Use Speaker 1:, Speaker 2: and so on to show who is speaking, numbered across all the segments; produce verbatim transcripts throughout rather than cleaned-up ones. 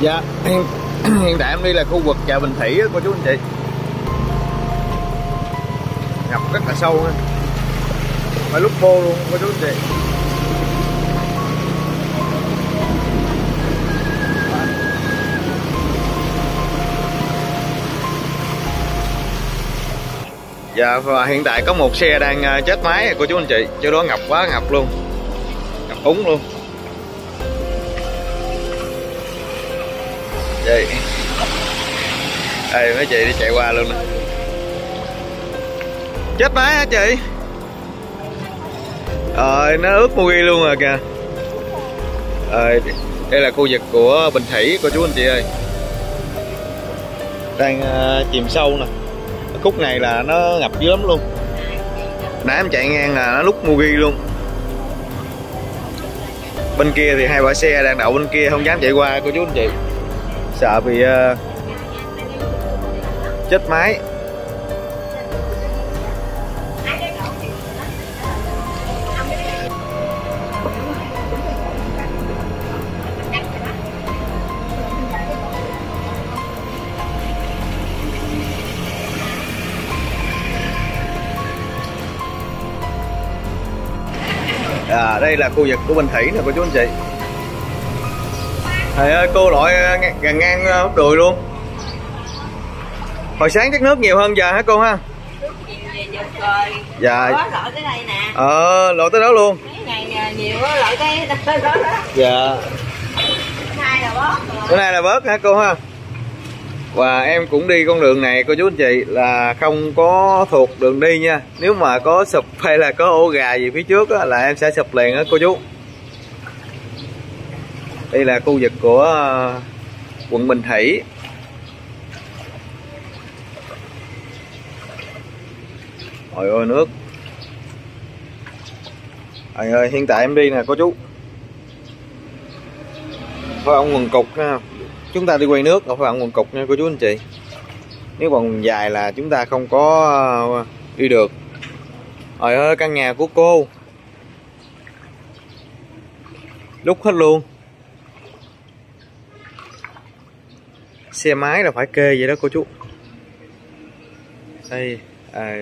Speaker 1: Dạ, hiện, hiện tại em đi là khu vực chợ Bình Thủy á cô chú anh chị. Ngập rất là sâu ha. Phải lúc vô luôn cô chú anh chị. Dạ, và hiện tại có một xe đang chết máy cô chú anh chị. Chỗ đó ngập quá ngập luôn. Ngập úng luôn. Đây, đây mấy chị đi chạy qua luôn nè. Chết máy hả chị? Rồi nó ướt mui luôn rồi kìa. Rồi, đây là khu vực của Bình Thủy cô chú anh chị ơi. Đang uh, chìm sâu nè. Khúc này là nó ngập dữ lắm luôn. Nãy em chạy ngang là nó lúc mui luôn. Bên kia thì hai ba xe đang đậu bên kia không dám chạy qua cô chú anh chị. Sợ bị uh, chết máy. À, đây là khu vực của Bình Thủy nè cô chú anh chị. Thầy ơi, cô lội gần ngang hút đùi luôn. Hồi sáng chắc nước nhiều hơn giờ hả cô ha?
Speaker 2: Nước nhiều về giật rồi.
Speaker 1: Dạ.
Speaker 2: Đó, lội tới đây nè.
Speaker 1: Ờ, lội tới đó luôn.
Speaker 2: Mấy ngày nhiều á, lội tới đó đó.
Speaker 1: Dạ.
Speaker 2: Bữa nay là bớt rồi.
Speaker 1: Bữa nay là bớt hả cô ha? Và em cũng đi con đường này cô chú anh chị, là không có thuộc đường đi nha. Nếu mà có sụp hay là có ổ gà gì phía trước á, là em sẽ sụp liền á cô chú. Đây là khu vực của quận Bình Thủy. Trời ơi nước. Trời ơi, hiện tại em đi nè cô chú. Phải ông quần cục ha. Chúng ta đi quay nước ở phải ông quần cục nha cô chú anh chị. Nếu còn dài là chúng ta không có đi được. Trời ơi, căn nhà của cô lúc hết luôn. Xe máy là phải kê vậy đó cô chú. Đây à...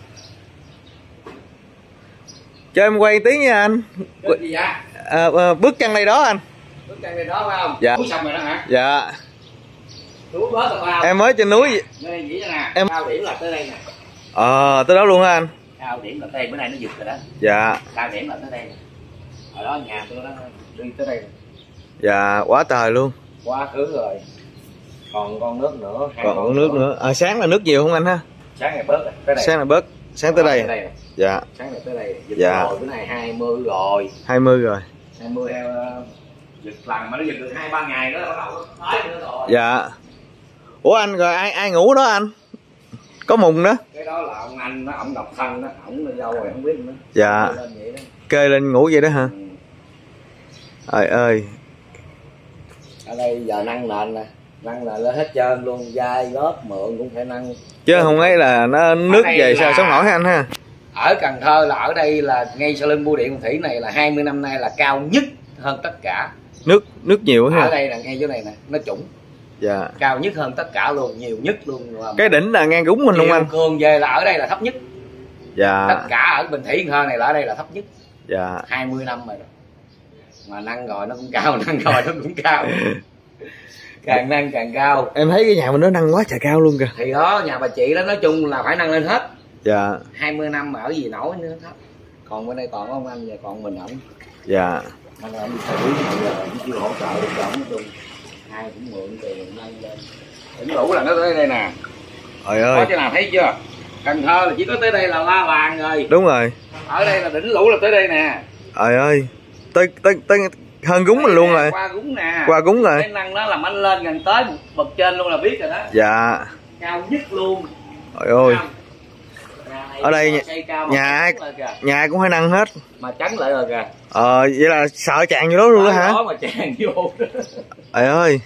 Speaker 1: cho em quay tí nha anh.
Speaker 3: Cái gì vậy?
Speaker 1: À, à, bước chân đây đó anh.
Speaker 3: Bước chân đây đó phải không?
Speaker 1: Dạ.
Speaker 3: Núi xong rồi đó hả?
Speaker 1: Dạ.
Speaker 3: Núi bớt rồi phải không?
Speaker 1: Em mới trên núi.
Speaker 3: Đây chỉ nè.
Speaker 1: Em
Speaker 3: Cao điểm là tới đây nè.
Speaker 1: Ờ à, tới đó luôn hả anh?
Speaker 3: Cao điểm là tới đây, bữa nay nó giật rồi đó.
Speaker 1: Dạ.
Speaker 3: Cao điểm là tới đây nè. Ở đó nhà tôi đó đi tới đây nè.
Speaker 1: Dạ, quá trời luôn.
Speaker 3: Quá khứ rồi. Còn con nước nữa.
Speaker 1: Còn con nước nữa. À, sáng là nước nhiều không anh ha?
Speaker 3: Sáng này bớt rồi. Tới đây.
Speaker 1: Sáng là bớt. Sáng tới đây.
Speaker 3: đây
Speaker 1: dạ.
Speaker 3: Sáng này tới đây. Giật
Speaker 1: dạ.
Speaker 3: rồi, bữa nay hai mươi rồi.
Speaker 1: hai mươi rồi.
Speaker 3: hai mươi theo uh, giật lần mà nó giật được hai ba ngày nữa là bắt đầu tới nữa rồi.
Speaker 1: Dạ. Ủa anh rồi ai ai ngủ đó anh? Có mùng đó.
Speaker 3: Cái đó là ông anh nó, ổng độc thân đó, ổng đi đâu rồi không biết nữa.
Speaker 1: Dạ.
Speaker 3: Kê lên vậy đó.
Speaker 1: Kê lên ngủ vậy đó hả?
Speaker 3: Ừ.
Speaker 1: Trời ơi.
Speaker 3: Ở đây giờ nâng nền nè, nâng nền lên hết trơn luôn, dai góp mượn cũng phải nâng.
Speaker 1: Chứ không ấy là nó nước về sao sống nổi ha anh ha?
Speaker 3: Ở Cần Thơ là ở đây là ngay sau lưng bưu điện Bình Thủy này là hai mươi năm nay là cao nhất hơn tất cả.
Speaker 1: Nước nước nhiều ha.
Speaker 3: Ở đây là ngay chỗ này nè, nó trũng.
Speaker 1: Dạ.
Speaker 3: Cao nhất hơn tất cả luôn, nhiều nhất luôn.
Speaker 1: Cái đỉnh là ngang gúng mình luôn anh.
Speaker 3: Cường về là ở đây là thấp nhất.
Speaker 1: Dạ.
Speaker 3: Tất cả ở Bình Thủy Cần Thơ này là ở đây là thấp nhất.
Speaker 1: Dạ.
Speaker 3: hai mươi năm rồi. Mà nâng rồi nó cũng cao, nâng rồi nó cũng cao. Càng nâng càng cao.
Speaker 1: Em thấy cái nhà mình nó nâng quá trời cao luôn kìa.
Speaker 3: Thì đó, nhà bà chị đó nói chung là phải nâng lên hết.
Speaker 1: Dạ.
Speaker 3: hai mươi năm mà ở gì nổi nữa thấp. Còn bên đây còn ông anh và còn mình ổng.
Speaker 1: Dạ.
Speaker 3: Nên là ông phải quý mà giờ cũng chưa hỗ trợ được cho ổng luôn. Ai cũng mượn tiền nâng lên. Đỉnh lũ là nó tới đây nè.
Speaker 1: Trời ơi.
Speaker 3: Có chỗ nào thấy chưa? Cần Thơ là chỉ có tới đây là la bàn rồi.
Speaker 1: Đúng rồi.
Speaker 3: Ở đây là đỉnh lũ là tới đây nè.
Speaker 1: Trời ơi. Tới tới tới hơn gúng mình luôn rồi.
Speaker 3: Qua gúng nè.
Speaker 1: Qua gúng rồi.
Speaker 3: Cái năng đó làm anh lên gần tới bậc trên luôn là biết rồi đó.
Speaker 1: Dạ.
Speaker 3: Cao nhất luôn.
Speaker 1: Trời ơi. Ở đây nhà, nhà ai nhà ai cũng phải nâng hết.
Speaker 3: Mà chắn lại rồi kìa.
Speaker 1: Ờ vậy là sợ tràn vô đó luôn đó hả?
Speaker 3: Đó mà tràn vô.
Speaker 1: Trời ơi.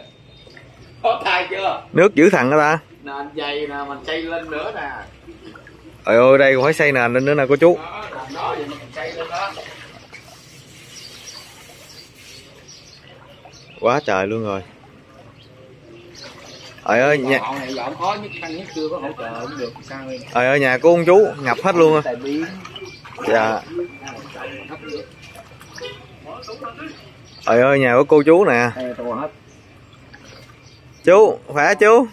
Speaker 3: Có thay chưa?
Speaker 1: Nước dữ thằng đó ta.
Speaker 3: Nền dày nè, mình xây lên nữa nè.
Speaker 1: Trời ơi, đây còn phải xây nền lên nữa nè cô chú.
Speaker 3: Đó, làm đó vậy mình xây lên đó.
Speaker 1: Quá trời luôn rồi. Trời ơi nhà
Speaker 3: Họ này dọn khó nhất tăng nhất chưa có hỗ trợ cũng được sao đây.
Speaker 1: Trời ơi nhà của ông chú ngập hết luôn á. Dạ. Trời ơi nhà của cô chú nè. Chú khỏe chú.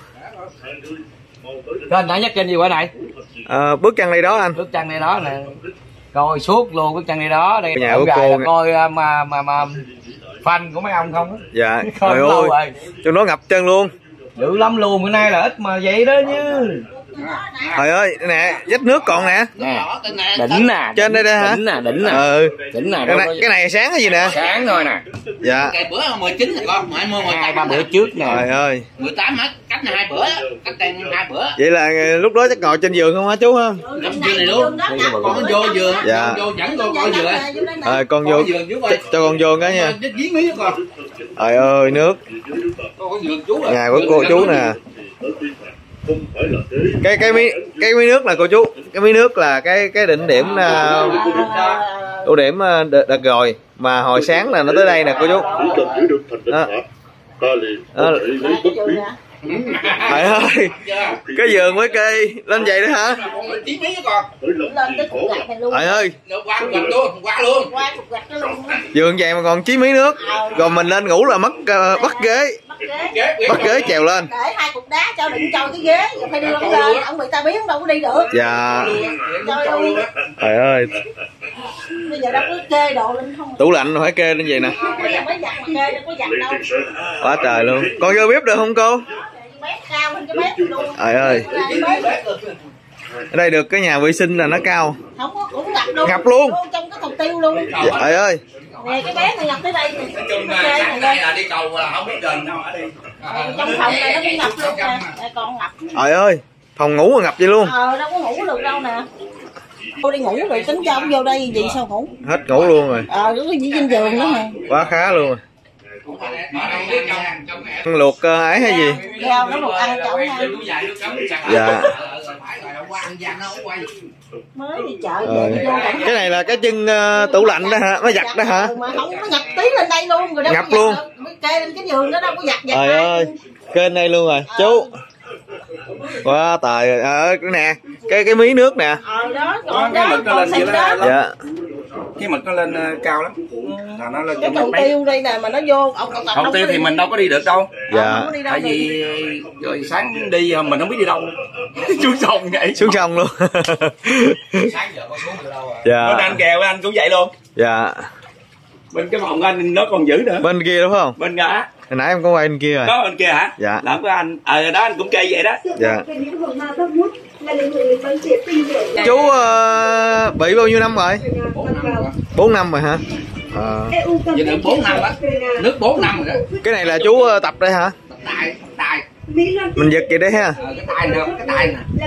Speaker 3: Kênh nãy nhắc kênh gì qua này?
Speaker 1: À, bước chân đây đó anh.
Speaker 3: Bước chân đây đó nè. Coi suốt luôn bước chân đây đó. Đây
Speaker 1: nhà của cô nè.
Speaker 3: Coi mà mà mà fan của mấy ông không?
Speaker 1: Dạ. Trời ơi. Trong đó ngập chân luôn.
Speaker 3: Dữ lắm luôn, bữa nay là ít mà vậy đó chứ.
Speaker 1: Trời ơi nè vết nước còn nè.
Speaker 3: Nè đỉnh nè.
Speaker 1: Trên đây đây hả?
Speaker 3: Đỉnh nè, đỉnh nè.
Speaker 1: Ừ.
Speaker 3: Đỉnh nè.
Speaker 1: Cái này, cái này sáng cái gì nè?
Speaker 3: Sáng thôi nè.
Speaker 1: Dạ.
Speaker 4: Cái bữa mười chín thì con, mười mười
Speaker 3: Hai ba bữa trước nè.
Speaker 1: Trời ơi.
Speaker 4: mười tám hết, cách này hai bữa, cách đây hai bữa.
Speaker 1: Vậy là lúc đó chắc ngồi trên giường không hả chú ha?
Speaker 4: Trong giường này luôn. Con vô giường,
Speaker 1: dạ.
Speaker 4: vô dẫn con coi giường.
Speaker 1: Rồi con vô. Cho con vô cái nha.
Speaker 4: Giếng miếng con.
Speaker 1: Trời ơi nước.
Speaker 4: Con giường chú rồi.
Speaker 1: Nhà của cô chú nè. Cái cái mí cái mí nước là cô chú. Cái mí nước là cái cái đỉnh điểm uh, ưu điểm uh, đợt, đợt rồi mà hồi sáng là nó tới đây nè cô chú. Đó. Đó. Trời ơi cái giường với cây lên vậy đó hả? Trời ơi
Speaker 4: qua luôn
Speaker 1: giường vậy mà còn chí mí nước rồi mình lên ngủ là mất uh, bắt ghế bắt ghế trèo lên
Speaker 2: để hai cục đá cho đừng cho cái ghế rồi phải đưa ông lên ông bị ta biến đâu có đi được.
Speaker 1: Dạ trời ơi
Speaker 2: bây giờ đâu có kê đồ lên không
Speaker 1: tủ lạnh phải kê lên vậy nè
Speaker 2: mới giặt mà kê đâu có giặt đâu
Speaker 1: quá trời luôn. Con vô bếp được không cô?
Speaker 2: Bếp cao hơn cái bếp luôn.
Speaker 1: Trời ơi ở đây được cái nhà vệ sinh là nó cao
Speaker 2: Không có cũng ngập luôn
Speaker 1: ngập luôn
Speaker 2: trong cái thùng tiêu luôn.
Speaker 1: Trời ơi
Speaker 2: Nè cái bé này ngập tới đây
Speaker 4: sáng nay là đi cầu là không biết gần đâu ở đây.
Speaker 2: Trong phòng này nó cũng ngập luôn nè. Đây còn ngập.
Speaker 1: Trời ơi phòng ngủ mà ngập vậy luôn.
Speaker 2: Ờ đâu có ngủ được đâu nè. Cô đi ngủ rồi tính cho ông vô đây gì sao ngủ.
Speaker 1: Hết ngủ luôn rồi.
Speaker 2: Ờ nó có gì trên giường nữa nè.
Speaker 1: Quá khá luôn rồi. Ăn luộc uh, ấy hay gì?
Speaker 2: Rau nó luộc ăn cho ông ăn.
Speaker 1: Dạ.
Speaker 2: Mới đi chợ
Speaker 1: Ờ.
Speaker 2: về vô cảnh.
Speaker 1: Cái này là cái chân uh, tủ lạnh đó hả? Nó giặt đó hả?
Speaker 2: Mà không nó ngập tí lên đây luôn rồi đâu.
Speaker 1: Ngập luôn.
Speaker 2: Mới kê lên cái giường đó đâu có giặt giặt.
Speaker 1: Trời ơi. Kênh đây luôn rồi. Chú. Quá tài ờ cái nè, cái cái mí nước nè.
Speaker 2: Ờ đó, còn đó, còn xịt đó.
Speaker 1: Dạ.
Speaker 3: Cái mực nó lên cao lắm. Là nó lên
Speaker 2: Cái thùng tiêu đây nè mà nó vô ông ông
Speaker 3: không tiêu thì mình đâu có đi được đâu.
Speaker 1: Dạ.
Speaker 3: Tại vì rồi sáng đi mình không biết đi đâu. Xuống sông vậy.
Speaker 1: Xuống sông luôn.
Speaker 4: Sáng giờ con xuống được đâu rồi.
Speaker 1: Dạ.
Speaker 3: Bên anh kèo anh cũng vậy luôn.
Speaker 1: Dạ.
Speaker 3: Bên cái phòng anh nó còn giữ nữa.
Speaker 1: Bên kia đúng không?
Speaker 3: Bên đó.
Speaker 1: Hồi nãy em có quay bên kia rồi.
Speaker 3: Có bên kia hả?
Speaker 1: Dạ.
Speaker 3: Làm của anh. Ờ đó anh cũng chơi vậy đó.
Speaker 1: Dạ. Chú uh, bị bao nhiêu năm rồi? bốn năm rồi hả? À.
Speaker 4: Giờ được bốn năm á. Nước bốn năm rồi đó.
Speaker 1: Cái này là chú uh, tập đây hả?
Speaker 4: Tài, tài.
Speaker 1: Mình giật vậy đấy ha.
Speaker 4: Ờ, cái tài nè, cái tài nè.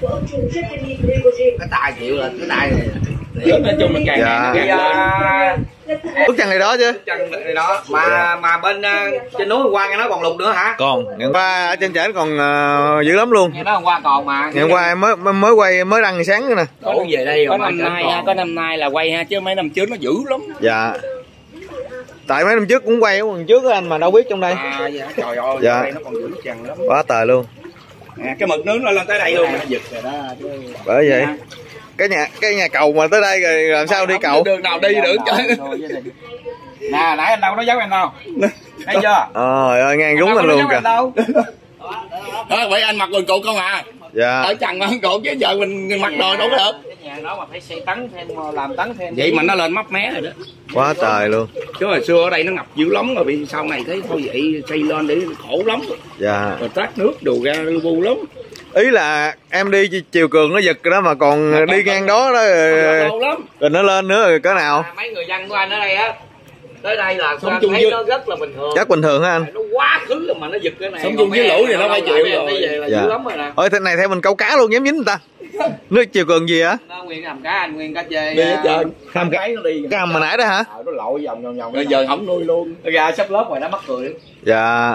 Speaker 4: Cái tài chịu là cái tài này.
Speaker 3: Nói chung là càng
Speaker 1: dạ.
Speaker 3: ngày
Speaker 1: Bước chân này đó chứ.
Speaker 3: chân này đó mà dạ. Mà bên uh, trên núi hôm qua nghe nói còn lục nữa hả?
Speaker 1: Còn ngày hôm qua ở trên trển còn uh, dữ lắm luôn.
Speaker 3: Nghe nói hôm qua còn mà.
Speaker 1: Ngày hôm qua em mới mới quay mới đăng sáng nữa nè.
Speaker 3: Đổ về đây có năm nay ha, có năm nay là quay ha chứ mấy năm trước nó dữ lắm.
Speaker 1: Dạ. Tại mấy năm trước cũng quay ở lần trước á anh mà đâu biết trong đây.
Speaker 3: À dạ trời ơi,
Speaker 1: dạ.
Speaker 3: Đây nó còn dữ chằng lắm.
Speaker 1: Quá tời luôn.
Speaker 3: À, cái mực nướng nó lên tới đây luôn. Nó giật rồi đó.
Speaker 1: Bởi vậy. Cái nhà cái nhà cầu mà tới đây rồi làm sao đi cầu?
Speaker 3: Đường nào đi được chứ. Nè, nãy anh đâu nó giấu em đâu. Thấy chưa?
Speaker 1: Trời ơi ngang rúng anh luôn kìa.
Speaker 3: Thôi vậy anh mặc quần cụt không à?
Speaker 1: Dạ.
Speaker 3: Ở chằng mặc cụt chứ giờ mình mặc đồ đâu có được.
Speaker 4: Cái nhà đó mà phải xây tấn thêm, làm tấn thêm.
Speaker 3: Vậy mà nó lên mấp mé rồi đó.
Speaker 1: Quá trời luôn.
Speaker 3: Chứ hồi xưa ở đây nó ngập dữ lắm rồi, vì sau này thấy thôi vậy xây lên để khổ lắm.
Speaker 1: Dạ.
Speaker 3: Rồi tát nước đồ ra vu lắm.
Speaker 1: Ý là em đi chiều cường nó giật rồi đó mà còn mà đi ngang đó đó rồi, rồi nó lên nữa rồi cỡ nào?
Speaker 4: À, mấy người dân của anh ở đây á, tới đây là
Speaker 3: sống
Speaker 4: anh
Speaker 3: chung
Speaker 4: thấy
Speaker 3: với...
Speaker 4: nó rất là bình thường.
Speaker 1: Chắc bình thường hả anh?
Speaker 4: Nó quá khứ mà nó giật cái này.
Speaker 3: Sống chung với lũ thì nó phải chịu rồi.
Speaker 4: Về là
Speaker 1: dạ.
Speaker 4: dữ lắm rồi nè.
Speaker 1: Ôi thế này theo mình câu cá luôn dám dính người ta. Nước chiều cường gì hả?
Speaker 4: Nó nguyên hầm cá anh, nguyên cá chê.
Speaker 3: Đi hết trơn.
Speaker 1: Hầm
Speaker 3: cái nó đi.
Speaker 1: Cái hầm mà nãy đó hả?
Speaker 3: Nó lội vòng vòng vòng. Rồi giờ không nuôi luôn. Nó ra sắp lớp rồi nó mắc cười.
Speaker 1: Dạ.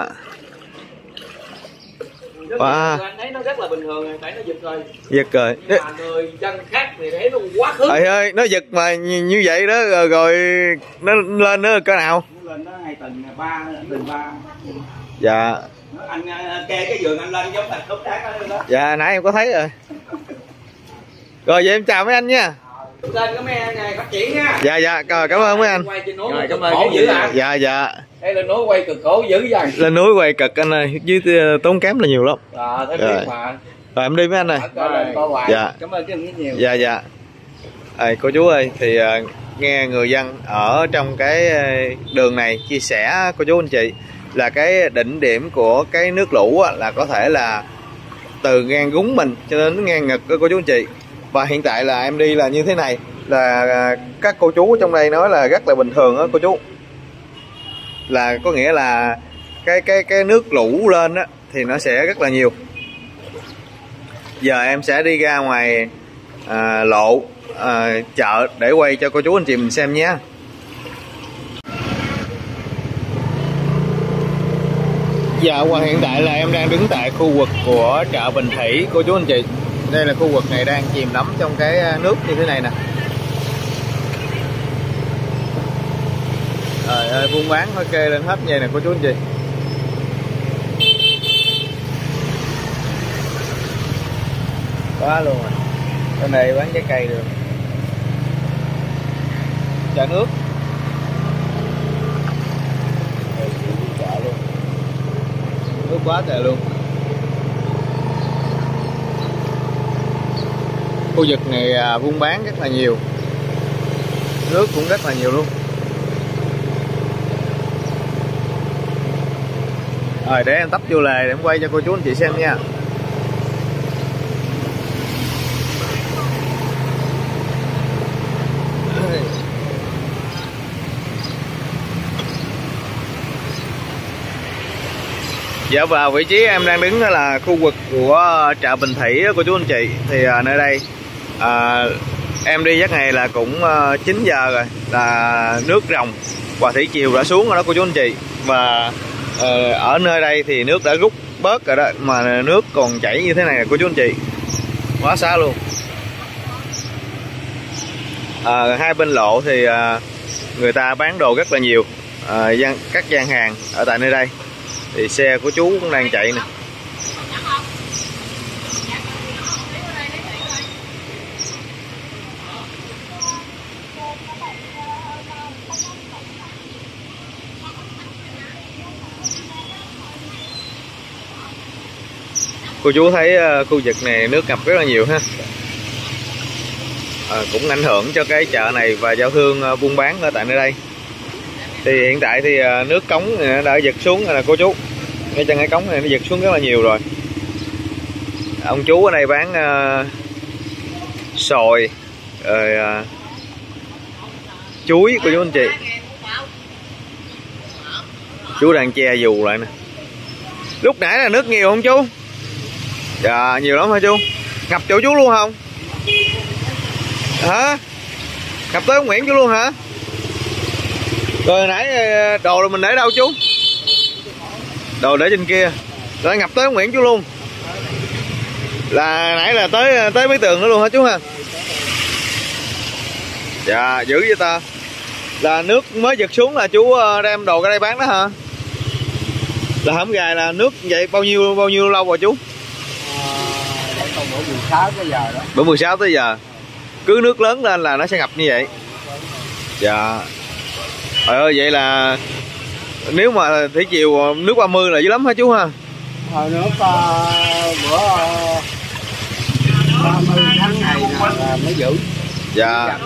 Speaker 4: Wow. Anh thấy nó rất là bình thường rồi, tại nó giật rồi.
Speaker 1: Giật rồi.
Speaker 4: Nhưng mà người dân khác thì thấy nó quá khứ.
Speaker 1: Trời ơi, nó giật mà như, như vậy đó rồi, rồi nó lên nữa cỡ nào?
Speaker 3: lên nó hai tầng ba, tầng ba.
Speaker 1: Dạ.
Speaker 3: Anh kê cái giường anh lên giống thành khúc đá đó.
Speaker 1: Dạ nãy em có thấy rồi. Rồi vậy em chào mấy anh nha.
Speaker 3: Lên cái mấy anh này phát triển nha.
Speaker 1: Dạ dạ, rồi cảm ơn mấy anh.
Speaker 3: Quay trên núi rồi, cảm ơn dữ à.
Speaker 1: Dạ dạ.
Speaker 3: Đây lên núi quay cực khổ dữ vậy.
Speaker 1: Lên núi quay cực anh ơi, dưới tốn kém là nhiều lắm.
Speaker 3: À, thế
Speaker 1: rồi.
Speaker 3: biết mà.
Speaker 1: Rồi em đi mấy anh ơi. Dạ.
Speaker 3: Cảm ơn chứ không nhiều.
Speaker 1: Dạ dạ. À, cô chú ơi, thì uh, nghe người dân ở trong cái đường này chia sẻ cô chú anh chị là cái đỉnh điểm của cái nước lũ á, là có thể là từ ngang gúng mình cho đến ngang ngực của cô chú anh chị. Và hiện tại là em đi là như thế này, là các cô chú trong đây nói là rất là bình thường á cô chú. Là có nghĩa là cái cái cái nước lũ lên á thì nó sẽ rất là nhiều. Giờ em sẽ đi ra ngoài à, lộ à, chợ để quay cho cô chú anh chị mình xem nhé. Dạ, qua hiện tại là em đang đứng tại khu vực của chợ Bình Thủy cô chú anh chị. Đây là khu vực này đang chìm đắm trong cái nước như thế này nè. Trời ơi, buôn bán phải kê lên hết vậy nè cô chú anh chị. Quá luôn rồi. Bên này bán trái cây được. Chợ nước. Chợ luôn. Nước quá trời luôn. Khu vực này à, buôn bán rất là nhiều. Nước cũng rất là nhiều luôn. Rồi để em tấp vô lề để em quay cho cô chú anh chị xem nha. Dạ, vào vị trí em đang đứng đó là khu vực của chợ Bình Thủy cô chú anh chị. Thì à, nơi đây à, em đi giấc này là cũng à, chín giờ rồi, là nước ròng và thủy triều đã xuống rồi đó cô chú anh chị. Và à, ở nơi đây thì nước đã rút bớt rồi đó, mà nước còn chảy như thế này là cô chú anh chị, quá xá luôn. À, hai bên lộ thì à, người ta bán đồ rất là nhiều, à, gian, các gian hàng ở tại nơi đây. Thì xe của chú cũng đang chạy nè. Cô chú thấy uh, khu vực này nước ngập rất là nhiều ha. À, cũng ảnh hưởng cho cái chợ này và giao thương uh, buôn bán ở tại nơi đây. Thì hiện tại thì uh, nước cống đã giật xuống rồi nè cô chú. Ngay chân cái cống này nó giật xuống rất là nhiều rồi. Ông chú ở đây bán uh, sồi rồi uh, chuối cô chú anh chị. Chú đang che dù lại nè. Lúc nãy là nước nhiều không chú? Dạ nhiều lắm hả chú? Ngập chỗ chú luôn không? Hả? Ngập tới ông Nguyễn chú luôn hả? Rồi hồi nãy đồ là mình để đâu chú? Đồ để trên kia. Rồi ngập tới ông Nguyễn chú luôn. Là nãy là tới tới mấy tường nữa luôn hả chú ha? Dạ dữ vậy ta. Là nước mới giật xuống là chú đem đồ ra đây bán đó hả? Là hổng gài là nước vậy bao nhiêu bao nhiêu lâu rồi chú?
Speaker 3: Bữa mười sáu tới giờ đó.
Speaker 1: Bữa mười sáu tới giờ. Cứ nước lớn lên là nó sẽ ngập như vậy. Dạ. Trời ơi vậy là nếu mà thủy chiều nước ba mươi là dữ lắm hả chú ha?
Speaker 3: Hồi nước uh, bữa uh, ba mươi tháng này là mới giữ.
Speaker 1: Dạ.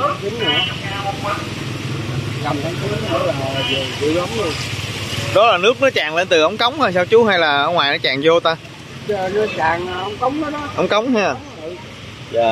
Speaker 3: Cầm tháng chín nữa là dữ lắm luôn.
Speaker 1: Đó là nước nó tràn lên từ ống cống hay sao chú, hay là ở ngoài nó tràn vô ta?
Speaker 3: Nó tràn ống cống đó đó.
Speaker 1: Ống cống ha. Dạ.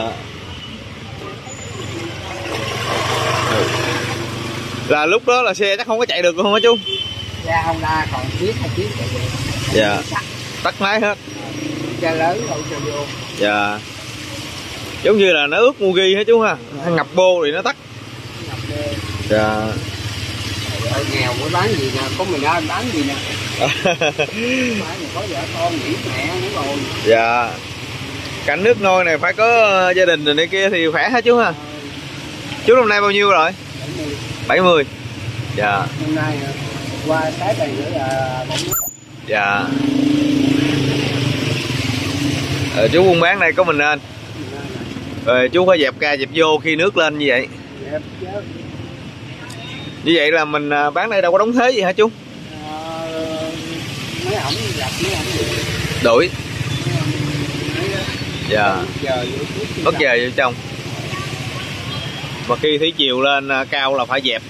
Speaker 1: Là lúc đó là xe chắc không có chạy được luôn hả chú?
Speaker 3: Xe Honda còn chiếc hai chiếc chạy được.
Speaker 1: Dạ. Tắt máy hết.
Speaker 3: Xe lớn đâu cho vô.
Speaker 1: Dạ. Giống như là nó ướt mu ghi hả chú ha? Ngập bô thì nó tắt.
Speaker 3: Ngập bô.
Speaker 1: Dạ.
Speaker 3: Ở nghèo mới bán gì nè, có mình ra bán gì nè. Phải có vợ con nghỉ mẹ nữa rồi.
Speaker 1: Dạ. Cảnh nước nôi này phải có gia đình rồi này kia thì khỏe hả chú ha? Chú năm nay bao nhiêu rồi? bảy mươi. Dạ.
Speaker 3: Năm nay qua cái này nữa là
Speaker 1: dạ. Ờ, chú buôn bán đây có mình nên rồi chú phải dẹp ca dẹp vô khi nước lên như vậy.
Speaker 3: dẹp chứ.
Speaker 1: Như vậy là mình bán đây đâu có đóng thế gì hả chú?
Speaker 3: À, mấy ổng gặp mấy ổng
Speaker 1: Đổi. Dạ.
Speaker 3: giờ
Speaker 1: Bất giờ vô trong. Mà khi thủy chiều lên cao là phải dẹp.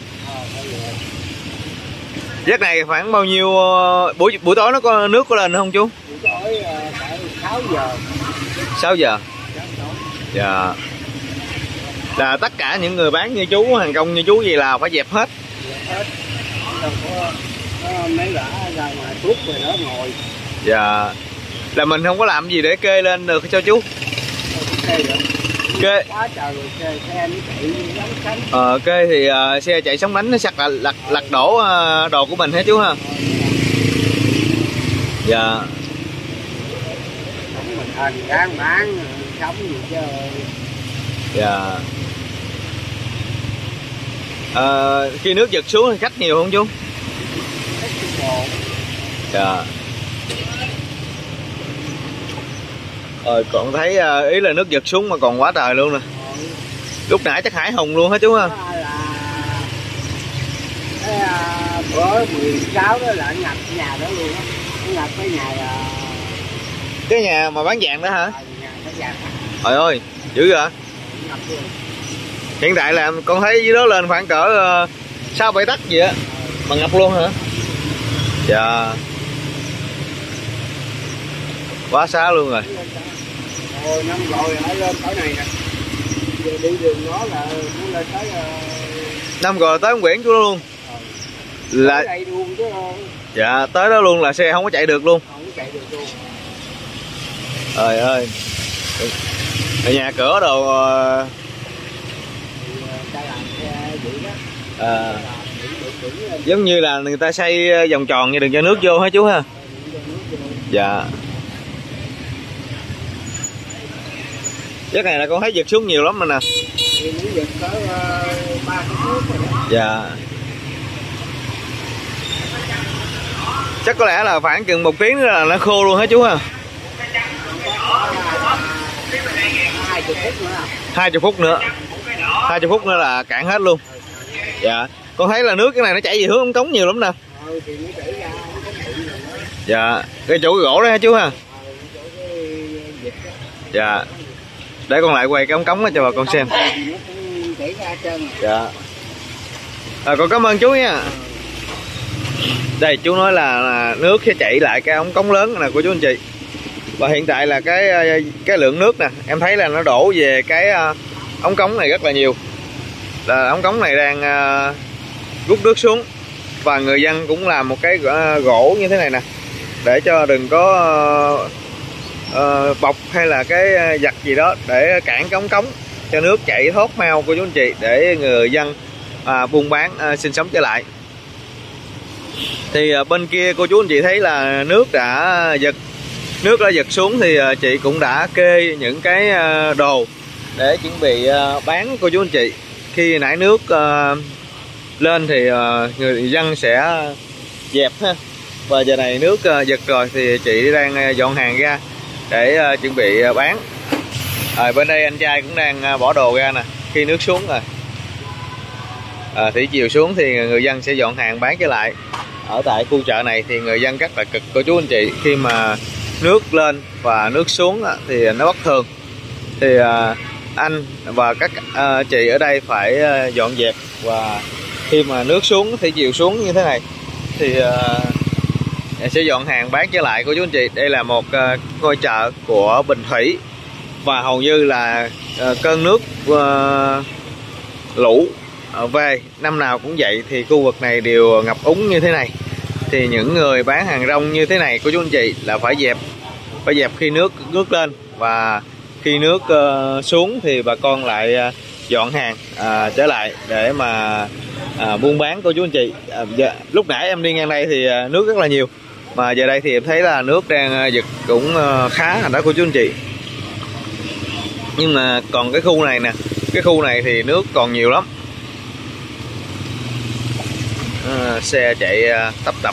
Speaker 1: Giấc này khoảng bao nhiêu buổi buổi tối nó có nước có lên nữa không chú?
Speaker 3: buổi tối phải sáu giờ.
Speaker 1: sáu giờ. Dạ. Là tất cả những người bán như chú, hàng công như chú gì là phải dẹp hết.
Speaker 3: Dẹp hết. Đâu có, có mấy gã ra ngoài thuốc rồi đó ngồi.
Speaker 1: Dạ. Là mình không có làm gì để kê lên được cho chú?
Speaker 3: Kê được.
Speaker 1: Kê.
Speaker 3: Quá trời rồi kê, xe nó chạy lắm cánh.
Speaker 1: Ờ, kê thì uh, xe chạy sóng đánh nó sặc là lật lật đổ uh, đồ của mình hết chú ha. Dạ.
Speaker 3: Mình thành ráng bán sống gì chứ.
Speaker 1: Dạ. Ờ, khi nước giật xuống thì khách nhiều không chú? Dạ. Ờ, còn thấy uh, ý là nước giật xuống mà còn quá trời luôn nè. Lúc nãy chắc hải hùng luôn hả chú ha?
Speaker 3: Cái à, bữa mười sáu đó là ngập nhà đó luôn á. Ngập cái nhà là...
Speaker 1: Cái nhà mà bán vàng đó hả?
Speaker 3: Nhà cái vàng.
Speaker 1: Trời ơi, dữ vậy?
Speaker 3: Ngập luôn.
Speaker 1: Hiện tại là con thấy dưới đó lên khoảng cỡ sáu bảy tấc gì á. Mà ngập luôn hả? Dạ. Quá xá luôn rồi.
Speaker 3: Ôi năm rồi ở lên tới này nè. Giờ đi đường đó là muốn lên tới uh...
Speaker 1: năm rồi tới ông Nguyễn chú đó luôn.
Speaker 3: Ừ.
Speaker 1: Là
Speaker 3: đây luôn chứ.
Speaker 1: dạ tới đó luôn là xe không có chạy được luôn.
Speaker 3: Không có chạy được luôn.
Speaker 1: Trời ơi. Ở nhà cửa đồ uh...
Speaker 3: Ta làm cái vậy đó.
Speaker 1: À, giống như là người ta xây vòng tròn như đừng cho nước vô hả chú ha? Dạ. Cái này là con thấy giật xuống nhiều lắm rồi nè. Dạ. Chắc có lẽ là khoảng chừng một tiếng nữa là nó khô luôn hả chú ha? Hai chục phút nữa. Hai chục phút nữa là cạn hết luôn. Dạ. Con thấy là nước cái này nó chảy về hướng ống cống nhiều lắm nè. Dạ. Cái chỗ gỗ đó hả chú ha? Dạ. Để con lại quay cái ống cống đó cho bà con xem. Dạ. À, con cảm ơn chú nha. Đây chú nói là, là nước sẽ chảy lại cái ống cống lớn này của chú anh chị. Và hiện tại là cái cái lượng nước nè, em thấy là nó đổ về cái ống cống này rất là nhiều. Là ống cống này đang uh, rút nước xuống. Và người dân cũng làm một cái uh, gỗ như thế này nè, để cho đừng có uh, uh, bọc hay là cái giặt gì đó để cản cái ống cống cho nước chảy thoát mau của chú anh chị, để người dân uh, buôn bán uh, sinh sống trở lại. Thì uh, bên kia cô chú anh chị thấy là nước đã giật nước đã giật xuống thì uh, chị cũng đã kê những cái uh, đồ để chuẩn bị uh, bán cô chú anh chị. Khi nãy nước uh, lên thì uh, người dân sẽ dẹp ha. Và giờ này nước uh, giật rồi thì chị đang uh, dọn hàng ra để uh, chuẩn bị uh, bán. Rồi bên đây anh trai cũng đang uh, bỏ đồ ra nè. Khi nước xuống rồi, à, thủy chiều xuống thì người dân sẽ dọn hàng bán trở lại. Ở tại khu chợ này thì người dân rất là cực cô chú anh chị. Khi mà nước lên và nước xuống uh, thì nó bất thường. Thì uh, anh và các uh, chị ở đây phải uh, dọn dẹp. Và khi mà nước xuống thì chiều xuống như thế này thì uh, sẽ dọn hàng bán trở lại của chú anh chị. Đây là một uh, ngôi chợ của Bình Thủy. Và hầu như là uh, cơn nước uh, lũ uh, về năm nào cũng vậy, thì khu vực này đều ngập úng như thế này. Thì những người bán hàng rong như thế này của chú anh chị là phải dẹp phải dẹp khi nước nước lên, và khi nước uh, xuống thì bà con lại uh, dọn hàng uh, trở lại để mà uh, buôn bán của chú anh chị. Uh, giờ, lúc nãy em đi ngang đây thì uh, nước rất là nhiều, mà giờ đây thì em thấy là nước đang uh, giật cũng uh, khá rồi đó của chú anh chị. Nhưng mà còn cái khu này nè, cái khu này thì nước còn nhiều lắm. à, xe chạy à, tấp tập.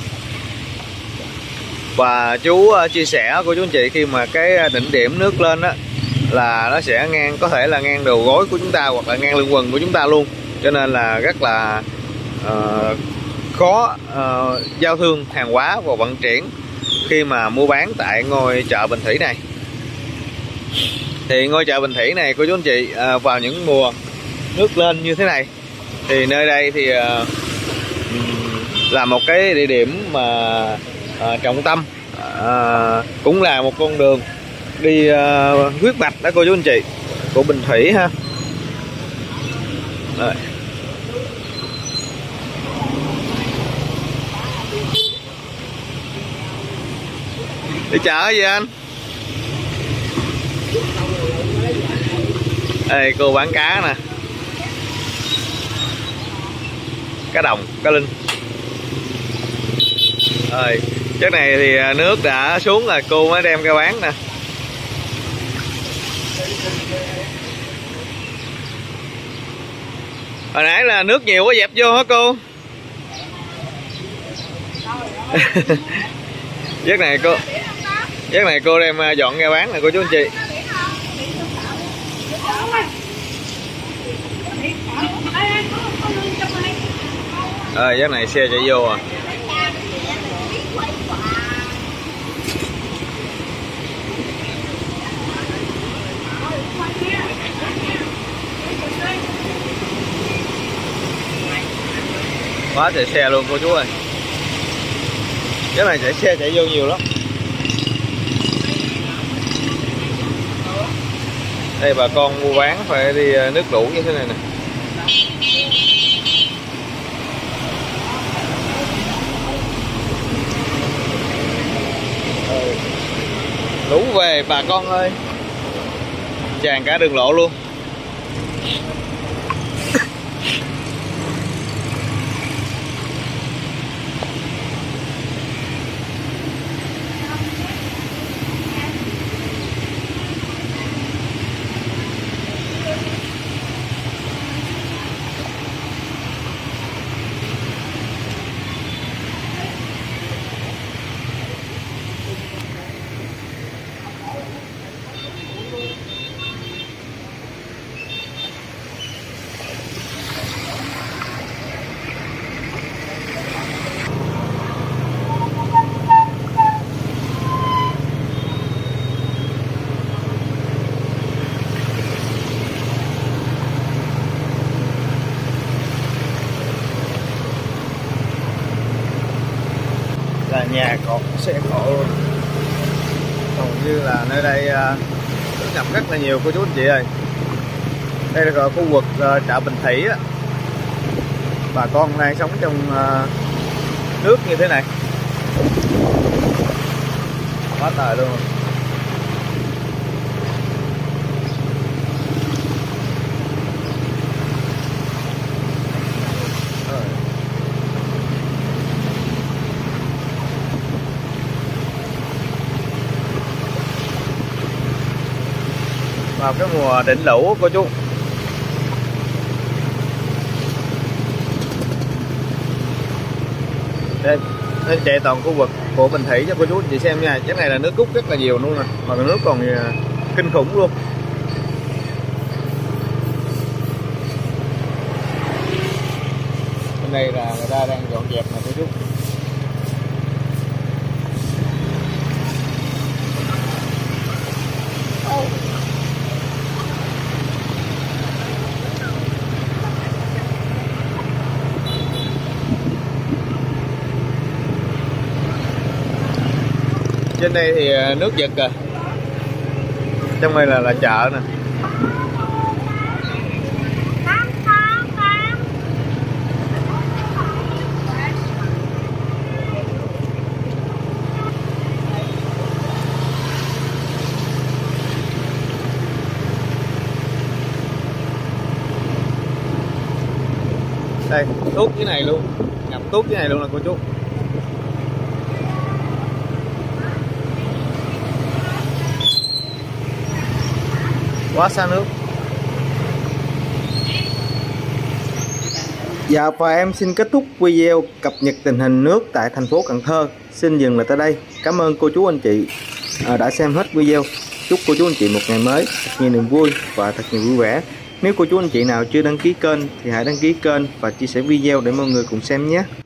Speaker 1: Và chú à, chia sẻ của chú anh chị, khi mà cái đỉnh điểm nước lên đó là nó sẽ ngang, có thể là ngang đầu gối của chúng ta hoặc là ngang lưng quần của chúng ta luôn, cho nên là rất là uh, khó uh, giao thương hàng hóa và vận chuyển khi mà mua bán tại ngôi chợ Bình Thủy này. Thì ngôi chợ Bình Thủy này của chú anh chị, uh, vào những mùa nước lên như thế này thì nơi đây thì uh, là một cái địa điểm mà uh, trọng tâm, uh, cũng là một con đường đi uh, huyết mạch đó cô chú anh chị, của Bình Thủy ha. Rồi. Đi chợ gì anh? Đây cô bán cá nè, cá đồng, cá linh. Rồi, chắc này thì nước đã xuống rồi, cô mới đem ra bán nè. Hồi nãy là nước nhiều quá dẹp vô hả cô? Giấc này cô Giấc này cô đem dọn ra bán nè cô chú anh chị. Ờ, giấc này xe chạy vô à. Quá trời xe luôn cô chú ơi. Cái này chạy xe chạy vô nhiều lắm. Đây bà con mua bán phải đi nước lũ như thế này nè. Lũ về bà con ơi, tràn cả đường lộ luôn. Là nhà cột xe cộ luôn, hầu như là nơi đây uh, ngập rất là nhiều cô chú anh chị ơi. Đây là khu vực uh, chợ Bình Thủy á, bà con đang sống trong uh, nước như thế này, quá trời luôn. Vào cái mùa đỉnh lũ cô chú. Đây, đây chạy toàn khu vực của Bình Thủy cho cô chú chị xem nha. Cái này là nước rút rất là nhiều luôn nè, mà nước còn kinh khủng luôn. Bên đây là người ta đang dọn dẹp nè cô chú. Trên đây thì nước giật à. Trong đây là là chợ nè. Đây, tuốt dưới này luôn, ngập tuốt dưới này luôn nè cô chú. Quá xa nước. Dạ, và em xin kết thúc video cập nhật tình hình nước tại thành phố Cần Thơ. Xin dừng lại tại đây. Cảm ơn cô chú anh chị đã xem hết video. Chúc cô chú anh chị một ngày mới thật nhiều niềm vui và thật nhiều vui vẻ. Nếu cô chú anh chị nào chưa đăng ký kênh thì hãy đăng ký kênh và chia sẻ video để mọi người cùng xem nhé.